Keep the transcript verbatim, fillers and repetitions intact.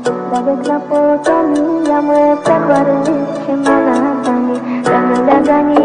Avec la potami, la mo per guardare, c'è malagani, la malagani.